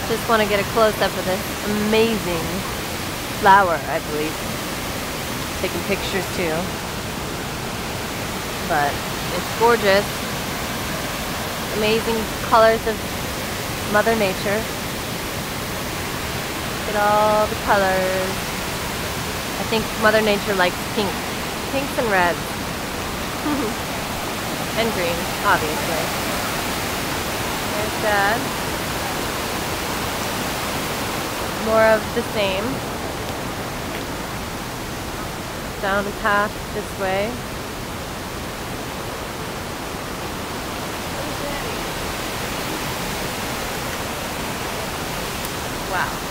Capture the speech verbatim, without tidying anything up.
Just want to get a close-up of this amazing flower, I believe. Taking pictures too. But it's gorgeous. Amazing colors of Mother Nature. Look at all the colors. I think Mother Nature likes pink. Pinks and reds. And green, obviously. There's Dad. More of the same. Down the path this way. Wow.